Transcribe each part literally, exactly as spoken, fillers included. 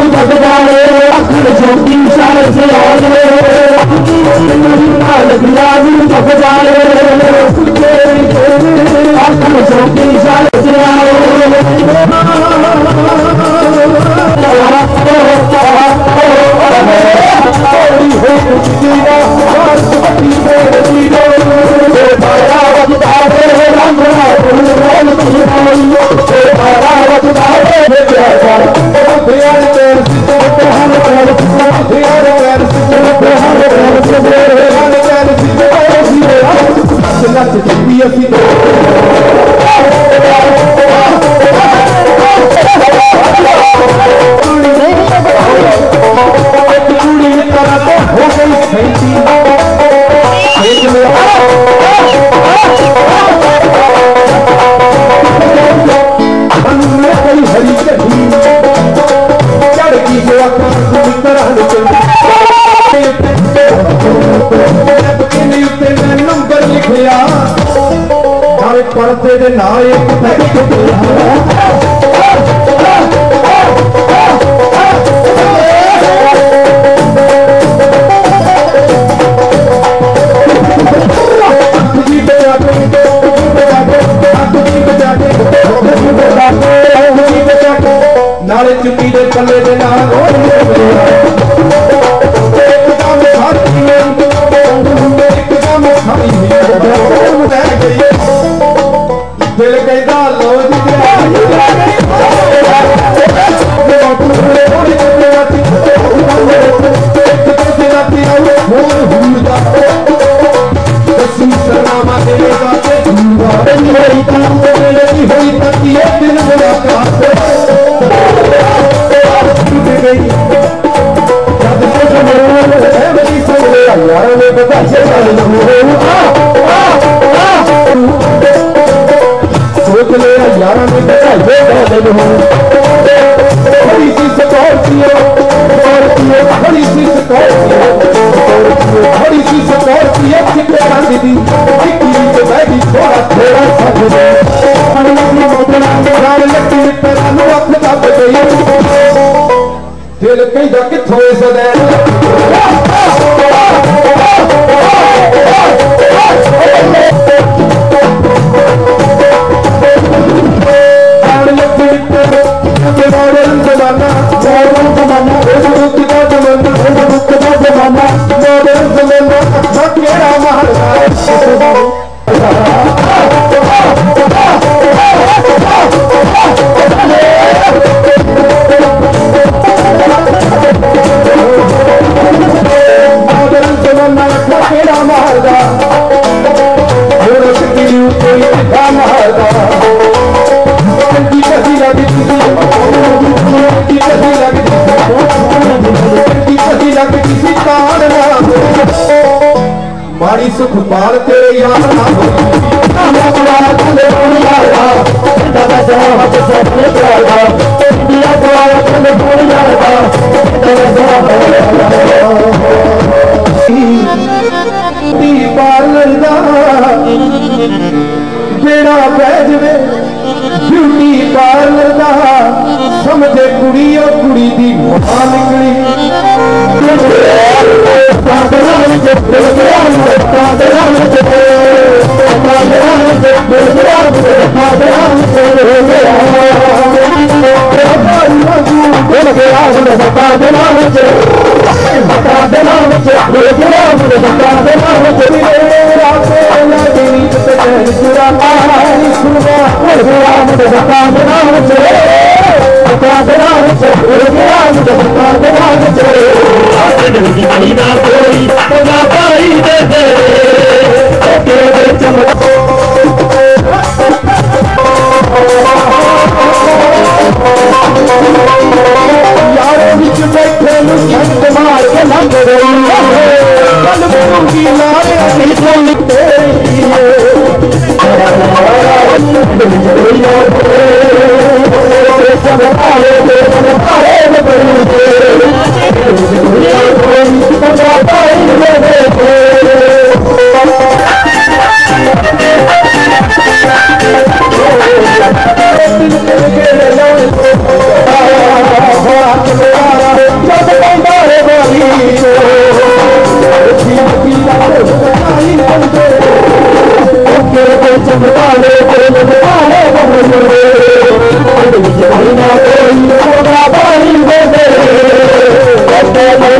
पढ़ते दे ना एक नाले चुकी दे पल्ले दे ना दिल कहता लो सोच ले यार बड़ी सी स्कॉर्पियो बड़ी सी स्कॉर्पियो बड़ी सी स्कॉर्पियो चिट्टे रंग दी बैठी थोड़ा थोड़ा लक्की तेरा अख दब गई दिल कहता किथों सदै माड़ी सुख पाल तेरे यार ना पार्लर दा बेड़ा पै जवे ब्यूटी पार्लर दा समझे कुड़ी और कुड़ी दी मां निकली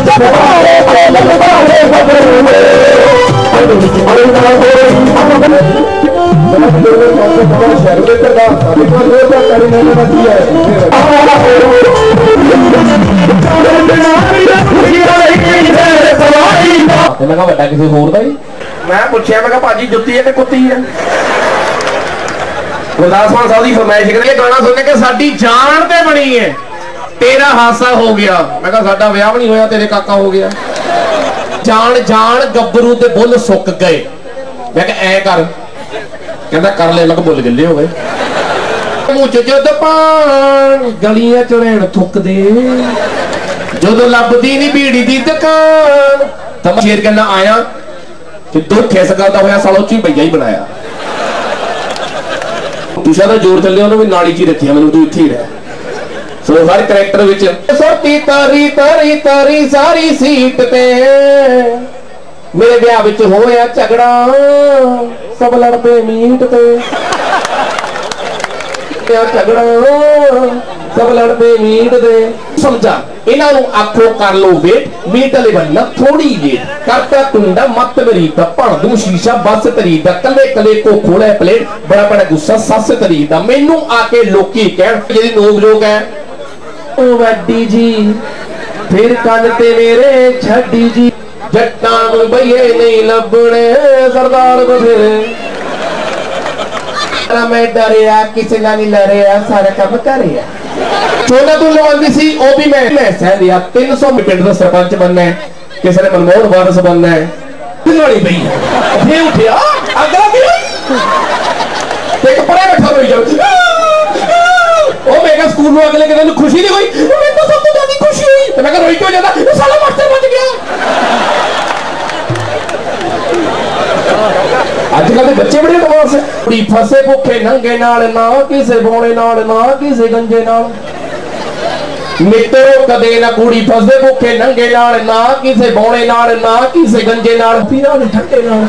मैं कहा बड़ा किसी होर दा ही मैं पूछया मैं कहा भाजी जुत्ती है कि कुत्ती है गुरदास मान साहब की फरमाइश करके गाना सुन के साडी जान ते बनी है तेरा हादसा हो गया मैं कहा साडा विआह नहीं होया तेरे काका हो गया जान जान गब्बरू ते बुल सुक गए मैं कहा ऐ कर कहता कर ले लग बुल गिले हो गए मुंह च जुद पान गलियां चढ़ेण थुक दे जदों लभदी नहीं बीड़ी दी दुकान तब शेर कहना आया कि दुख इस गल का होया सालों ची भैया ही बनाया तुषा का जोर चलिया उन्होंने भी नाली ची रखी मैंने तू इत्थे ही रह सो हर करैक्टर विच सोती तारी तारी तारी सारी सीट पे मेरे ब्याह विच होया झगड़ा सब लड़ पे मीट पे झगड़ा सब लड़ पे मीट दे समझा इन्हां नूं आखो कर लो वेट मीट वाले बनना थोड़ी लेट करता टुंडा मत मेरी दा भण दूं शीशा बस तरी दा कले कले को खोले प्लेट बड़ा बड़ा गुस्सा सस तरी दा मैनू आके लोकी कहण जेदी नोक जोक है ओ वड्डी जी फिर कन ते मेरे छड्डी जी जट्टां नूं बईए नहीं लभणे सरदार बथेरे मैं डरिया किसी ना नहीं लड़िया सारा काम करिया चोना तू लवांदी सी ओ भी मैं मैं सह लिया तीन सौ पिंड दा सरपंच बनना है किसी ने मनमोहन वारस बनना है दिलवाड़ी पई फे उठिया अगला भी ते कपड़े बैठा रोई जाओ ओ मैं स्कूल में अगले के दिन खुशी नहीं हुई मैं तो सब तो ज्यादा खुशी हुई तो मैं रोई क्यों जाता साला मास्टर बच गया अजकल के बच्चे बड़े एडवांस है कुड़ी फसे भुखे नंगे नाल ना किसे बोने नाल ना किसे गंजे नाल मित्रो कदे ना कुड़ी फसे भुखे नंगे नाल ना किसे बोने नाल ना किसे गंजे नाल पीना ठंडे नाल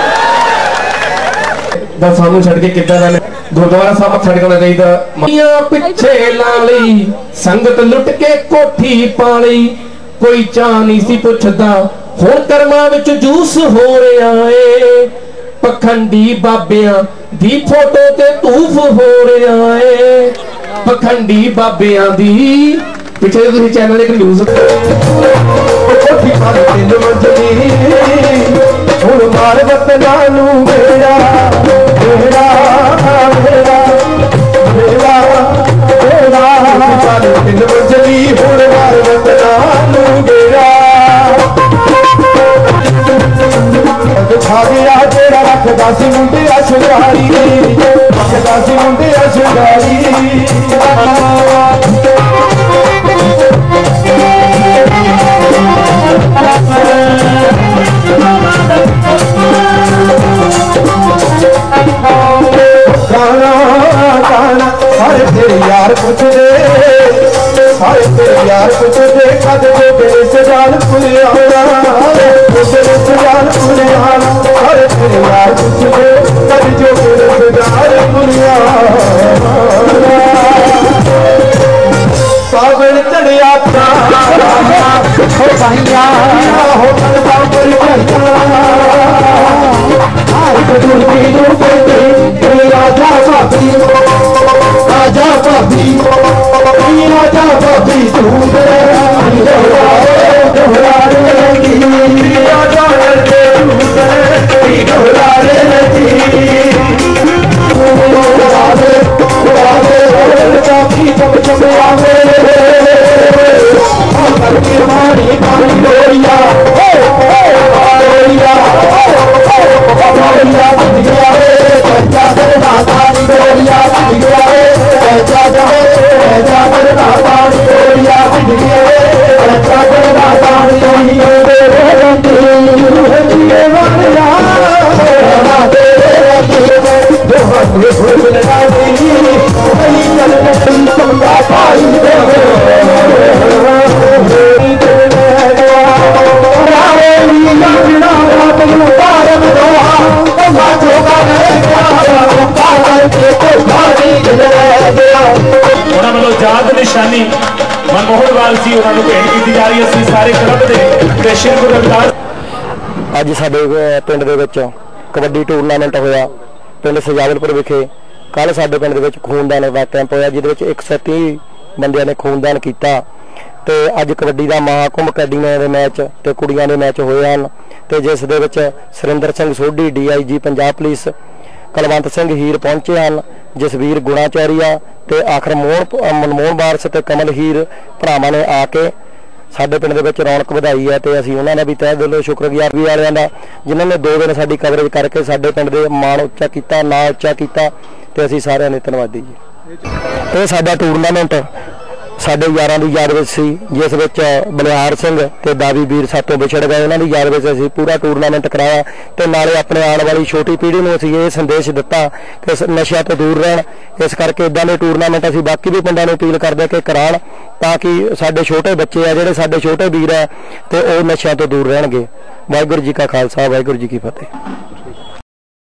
दा सानू छड़ के कितना रहने गुरुद्वारा साहब छड़कना चाहिए मियां पिछे ला लई संगत लुट के कोठी पा लई कोई चाह नहीं सी पुछदा हुण कर्मां विच जूस हो रहा है पखंडी बाबियां दी फोटो ते तूफ हो रहा है पखंडी बाबियां दी पिछले तुसीं चैनल एक न्यूज़ कोठी पर तीन मंजली हुण मार वतना नू मेरा मेरा मेरा मेरा मेरा तीन मंजली हुण मार वतना नू मेरा खा गया तेरा रखदा सी मुंडिया शंगारी रखदा सी मुंडिया शंगारी गाना गाना सारे तेरे यार कुछ दे सारे तेरे यार कुछ दे कद जो तेरे से जान खुले आना तेरे से जान खुले आना सारे तेरे यार कुछ दे कद जो तेरे से जान खुले आना सावन चढ़िया हो भाइया हो कलवा पर राजा भाभी राजा भाभी राजा भाभी तू मनमोहन वाल सी उन्होंने भेंट की जा रही है सारे क्लब के श्री गुरु रविदास। अज साडे पिंड दे विच कबड्डी टूरनामेंट होया पिंड सजावलपुर विखे। कल साडे पिंड दे विच खूनदान दा कैंप होया जिहदे विच एक सौ तीह बंदियां ने खूनदान कीता। ते अज कबड्डी दा महाकुंभ अकैडमी दे मैच ते कुड़ियां दे मैच होए हन ते जिस दे विच Surinder Singh Sodhi D I G Punjab police, Kulwant Singh Heer पहुंचे हैं, जसवीर गुणाचौरिया ते आखिर मोहन मनमोहन वारस ते कमल हीर भरावां ने आके साडे पिंड दे विच रौनक वधाई है। ते असीं उन्हां दा भी तहे दिलों शुक्रगुजार भी वालियां दा जिन्हां ने दो दिन साडी कवरेज करके साडे पिंड दे मान उच्चा कीता, नां उच्चा कीता ते असीं सारिआं ने धन्नवादी जी। ये साडा टूरनामेंट साडे यारां दी याद विच सी जिस विच बलिहार सिंह ते दावी वीर सातों विछड़ गए, उन्हां दी याद विच असीं पूरा टूरनामेंट कराया ते नाले अपने आने वाली छोटी पीढ़ी नूं असीं ये संदेश दिता कि नशिਆਂ ਤੋਂ दूर रहन। इस करके इदां दे टूरनामेंट असीं बाकी भी पिंडां नूं अपील करदे कि कराउण ताकि साडे छोटे बच्चे आ जिहड़े साडे छोटे वीर आ ते ओह नशिਆਂ ਤੋਂ दूर रहणगे। वाहिगुरू जी का खालसा वाहिगुरू जी की फतेह।